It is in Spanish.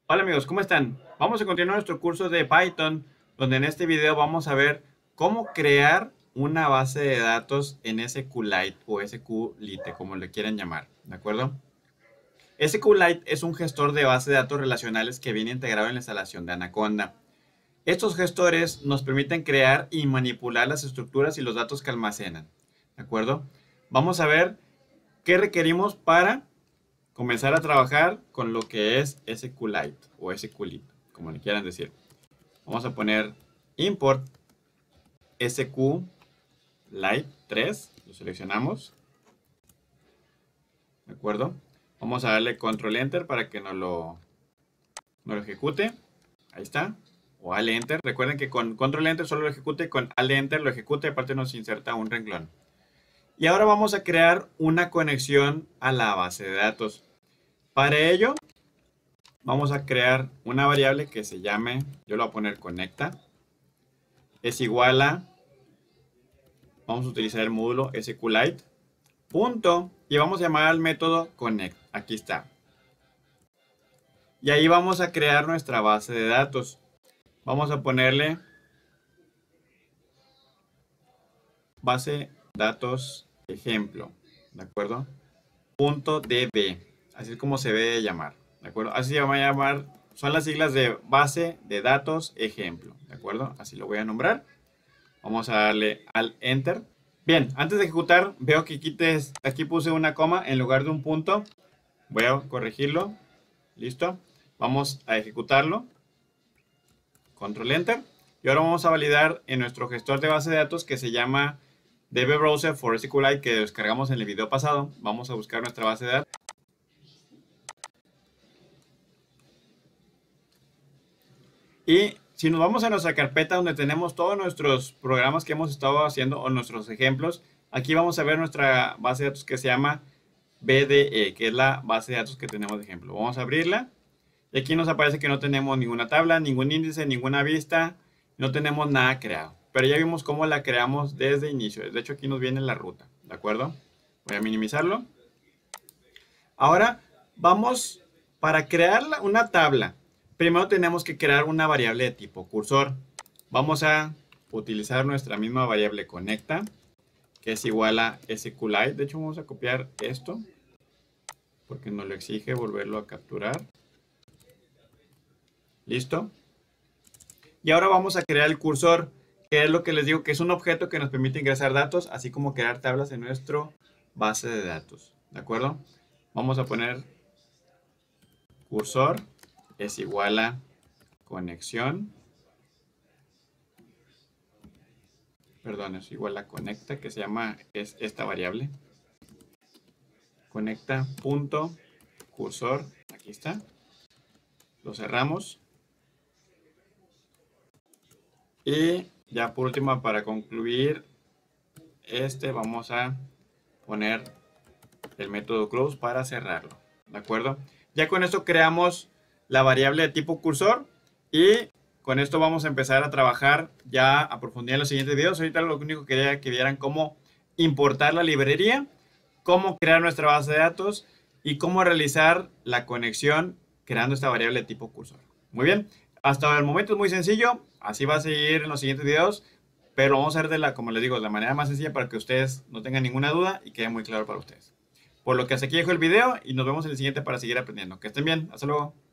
Hola amigos, ¿cómo están? Vamos a continuar nuestro curso de Python, donde en este video vamos a ver cómo crear una base de datos en SQLite o SQLite, como le quieran llamar, ¿de acuerdo? SQLite es un gestor de base de datos relacionales que viene integrado en la instalación de Anaconda. Estos gestores nos permiten crear y manipular las estructuras y los datos que almacenan, ¿de acuerdo? Vamos a ver qué requerimos para comenzar a trabajar con lo que es SQLite o SQLite, como le quieran decir. Vamos a poner import SQLite 3, lo seleccionamos, ¿de acuerdo? Vamos a darle control enter para que nos lo ejecute, ahí está, o alt enter. Recuerden que con control enter solo lo ejecute, con alt enter lo ejecute, aparte nos inserta un renglón. Y ahora vamos a crear una conexión a la base de datos. Para ello, vamos a crear una variable que se llame, yo lo voy a poner conecta, es igual a, vamos a utilizar el módulo SQLite, punto, y vamos a llamar al método connect, aquí está. Y ahí vamos a crear nuestra base de datos. Vamos a ponerle base datos ejemplo, ¿de acuerdo? Punto .db, así es como se debe llamar, ¿de acuerdo? Así se va a llamar, son las siglas de base de datos ejemplo, ¿de acuerdo? Así lo voy a nombrar. Vamos a darle al enter. Bien, antes de ejecutar, veo que aquí puse una coma en lugar de un punto. Voy a corregirlo. Listo. Vamos a ejecutarlo. Control enter. Y ahora vamos a validar en nuestro gestor de base de datos que se llama DB Browser for SQLite, que descargamos en el video pasado. Vamos a buscar nuestra base de datos. Y si nos vamos a nuestra carpeta donde tenemos todos nuestros programas que hemos estado haciendo o nuestros ejemplos, aquí vamos a ver nuestra base de datos que se llama BDE, que es la base de datos que tenemos de ejemplo. Vamos a abrirla y aquí nos aparece que no tenemos ninguna tabla, ningún índice, ninguna vista, no tenemos nada creado. Pero ya vimos cómo la creamos desde inicio. De hecho, aquí nos viene la ruta, ¿de acuerdo? Voy a minimizarlo. Ahora vamos, para crear una tabla, primero tenemos que crear una variable de tipo cursor. Vamos a utilizar nuestra misma variable conecta, que es igual a SQLite. De hecho, vamos a copiar esto, porque nos lo exige volverlo a capturar. ¿Listo? Y ahora vamos a crear el cursor, que es lo que les digo, que es un objeto que nos permite ingresar datos, así como crear tablas en nuestra base de datos. ¿De acuerdo? Vamos a poner cursor es igual a conexión, perdón, es igual a conecta, que se llama, es esta variable, conecta punto cursor, aquí está, lo cerramos, y ya por último, para concluir vamos a poner el método close para cerrarlo, ¿de acuerdo? Ya con esto creamos la variable de tipo cursor y con esto vamos a empezar a trabajar ya a profundidad en los siguientes videos. Ahorita lo único que quería que vieran cómo importar la librería, cómo crear nuestra base de datos y cómo realizar la conexión creando esta variable de tipo cursor. Muy bien, hasta el momento es muy sencillo, así va a seguir en los siguientes videos, pero vamos a ver como les digo, de la manera más sencilla para que ustedes no tengan ninguna duda y quede muy claro para ustedes. Por lo que hasta aquí dejo el video y nos vemos en el siguiente para seguir aprendiendo. Que estén bien, hasta luego.